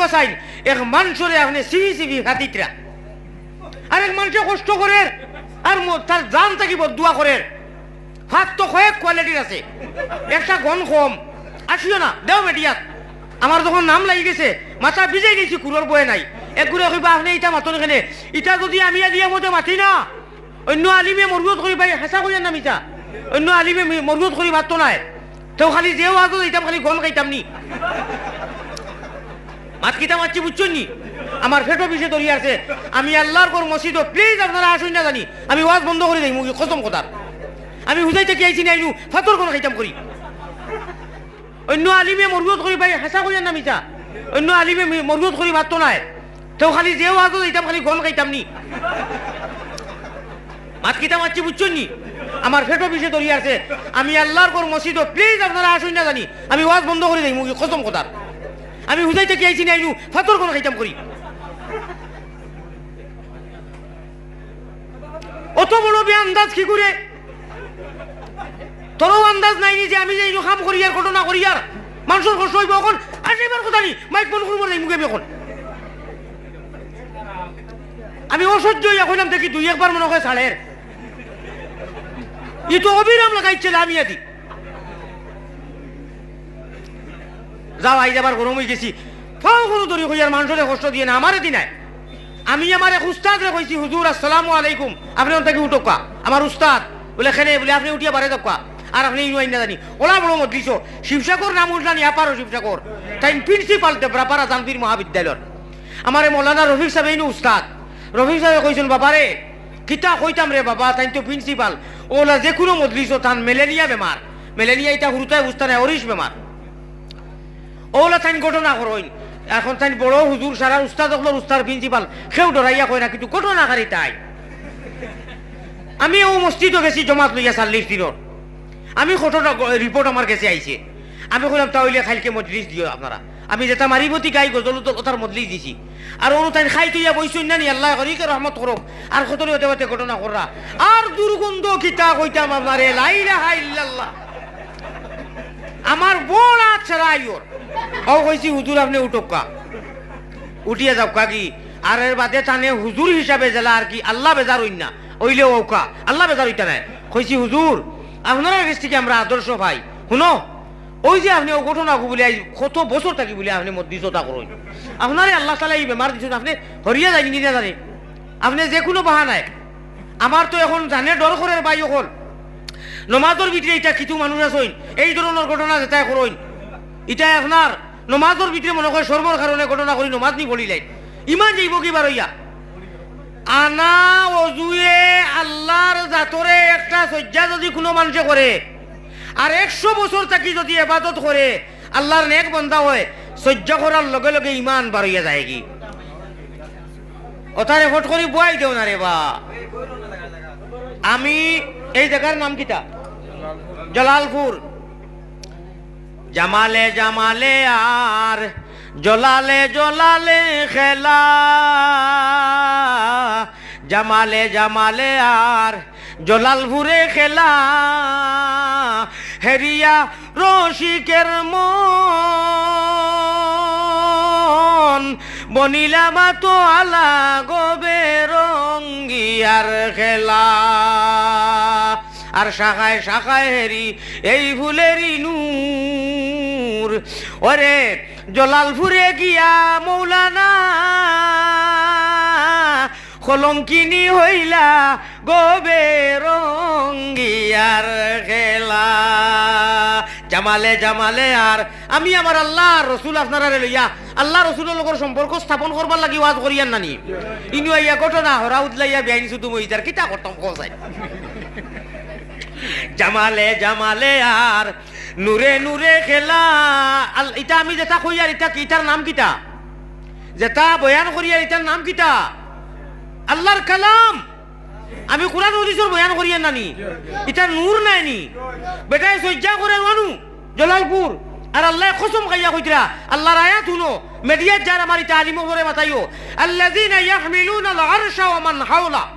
চাই এক মানুষরে আপনি সিবি সিবি খাতিকরা আর এক মানুষে কষ্ট করে আর তার জান থাকিব দোয়া করে হাত তো কয়েক কোয়ালিটির আছে একটা গন কম আসিও না দেও মেডিয়াত আমার যখন নাম লাগি গেছে মাথা ভিজাই গেছি কুলোর বয়ে নাই এক ঘুরে কইবা আপনি ইটা মাতন এখানে ইটা যদি আমি আলিয়া মতে মাতি না অন্য আলিমে মরবুত করি ভাই হেঁচা করিয়া নাম ইটা অন্য আলিমে মরবুত করি মাতো নাই তেও খালি যেও আজ ইটাম খালি গন খাইতাম নি মাত কিতা মারছি বুঝছেন নি আমার ফেটো বিষে ধরিয়ে আছে আমি আল্লাহর কর মসজিদ প্লিজ আপনারা আসুন না জানি আমি ওয়াজ বন্ধ করে দিই মুখে কসম কথার আমি হুজাইতে কি আইছি না আইনু ফাতর কোন খাইতাম করি অন্য আলিমে মরবুত করি ভাই হেঁচা করিয়া নাম ইটা অন্য আলিমে মরবুত করি মাতো নাই তেও খালি যেও আজ ইটাম খালি গন খাইতাম নি মাত কিতা মারছি বুঝছেন নি আমার ফেটো বিষে ধরিয়ে আছে আমি আল্লাহর কর মসজিদ প্লিজ আপনারা আসুন না জানি আমি ওয়াজ বন্ধ করে দিই মুখে কসম কথার আমি হুজাইতে কি আইছি না আইনু ফাতর কোন খাইতাম করি অত বড় বে আন্দাজ কি করে তোরও আন্দাজ নাই যে আমি যে এই কাম করি আর ঘটনা করি আর মানুষের কষ্ট হইব এখন আসিবার কথা নি মাইক বন্ধ করবো নাই মুখে এখন আমি অসহ্য হইয়া কইলাম দেখি দুই একবার মনে হয় ছাড়ের ই তো অবিরাম লাগাইছিল আমি আদি যাও আই যাবার গরম হয়ে গেছি ফাও কোনো দরি হইয়ার মানুষের কষ্ট দিয়ে না আমারে দি নাই আমি আমার এক উস্তাদরে কইছি হুজুর আসসালামু আলাইকুম আপনি ওনটাকে উঠোকা আমার উস্তাদ বলে খেলে বলে আপনি উঠিয়া বারে দক্কা আর আপনি ইনুয়াইন না জানি ওলা বড় মজলিস শিবসাগর নাম উঠলানি আপারও শিবসাগর তাই প্রিন্সিপাল ব্রাপারা জানবীর মহাবিদ্যালয়ের আমার মৌলানা রফিক সাহেব ইনু উস্তাদ রফিক সাহেব কইছেন বাবারে কিতা কইতাম রে বাবা তাই তো প্রিন্সিপাল ওলা যে কোনো মজলিস তান মেলেনিয়া বেমার মেলেনিয়া এটা হুরুতায় বুঝতে নাই অরিস বেমার ওলা তাই ঘটনা করইন এখন তাই বড় হুজুর সারা উস্তাদ উস্তাদ প্রিন্সিপাল সেও ডরাইয়া কয় না কিন্তু ঘটনাকারী তাই আমি ও মসজিদও গেছি জমাত লইয়া 40 দিনের আমি ঘটনা রিপোর্ট আমার কাছে আইছে আমি কইলাম তাহলে খাইলকে মজলিস দিও আপনারা আমি যেটা মারিবতী গাই গজল ওটার মজলিস দিছি আর অনু তাই খাই তুইয়া বইছুন না নি আল্লাহ করিকে রহমত করুক আর কতরে হতে হতে ঘটনা কররা আর দুর্গন্ধ কিতা কইতাম আপনারে লা ইলাহা ইল্লাল্লাহ আমার বড় আছরা আইওর ও কইছি হুজুর আপনি উঠোকা উঠিয়া যাও কাকি আর এর বাদে টানে হুজুর হিসাবে জেলা আর কি আল্লাহ বেজার হইন না ওইলে ওকা আল্লাহ বেজার হইতা নাই কইছি হুজুর আপনারা কাছ থেকে আমরা আদর্শ ভাই শুনো ওই যে আপনি ও ঘটনা বলে কত বছর থাকি বলে আপনি মধ্যস্থতা করুন আপনারে আল্লাহ তাআলা এই বেমার দিচ্ছেন আপনি হরিয়া যায়নি না জানে আপনি যে কোনো বাহানায় আমার তো এখন জানে ডর করে বাই হল নমাজের ভিতরে এটা কিছু মানুষ আছে এই ধরনের ঘটনা যেটা করইন এটা আপনার নমাজের ভিতরে মনে করে সর্বর কারণে ঘটনা করি নমাজ নি বলিলাই ইমান যাইব কি বার হইয়া আনা অজুয়ে আল্লাহর জাতরে একটা সজ্জা যদি কোনো মানুষে করে আর 100 বছর থাকি যদি ইবাদত করে আল্লাহর নেক বান্দা হয় সজ্জা করার লগে লগে ইমান বার হইয়া যায় কি ওটারে ফট করি বয়াই দেও না রে বা আমি এই জায়গার নাম কিটা জলালপুর জামালে জামালে আর জলালে জলালে খেলা জামালে জামালে আর জলালপুরে খেলা হেরিয়া রসিকের মন বনিলাম তো আলা গবে রঙ্গিয়ার খেলা আর শাখায় শাখায় হেরি এই ফুলেরই নূর ওরে জলালপুরে গিয়া মৌলানা কলঙ্কিনী হইলা গবে রঙ্গিয়ার খেলা জামালে জামালে আর আমি আমার আল্লাহ রসুল আপনারা লইয়া আল্লাহ রসুলের লগর সম্পর্ক স্থাপন করবার লাগি ওয়াজ করিয়ান নানি ইনু আইয়া ঘটনা হরা উদলাইয়া বেআইনি শুধু মইতার কিতা করতাম কোসাই জামালে জামালে আর নূরে নূরে খেলা এটা আমি যেটা কই আর এটা কিটার নাম কিটা যেটা বয়ান করি আর এটার নাম কিটা আল্লাহর কালাম আমি কোরআন হাদিসের বয়ান করিয়া নানি এটা নূর নাইনি বেটায় সজ্জা করে মানু জলালপুর আর আল্লাহ কসম খাইয়া কইতরা আল্লাহর আয়াত শুনো মিডিয়া যার আমার এটা আলিম করে বাতাইও আল্লাযিনা ইয়াহমিলুনা আল আরশা ওয়া মান হাওলা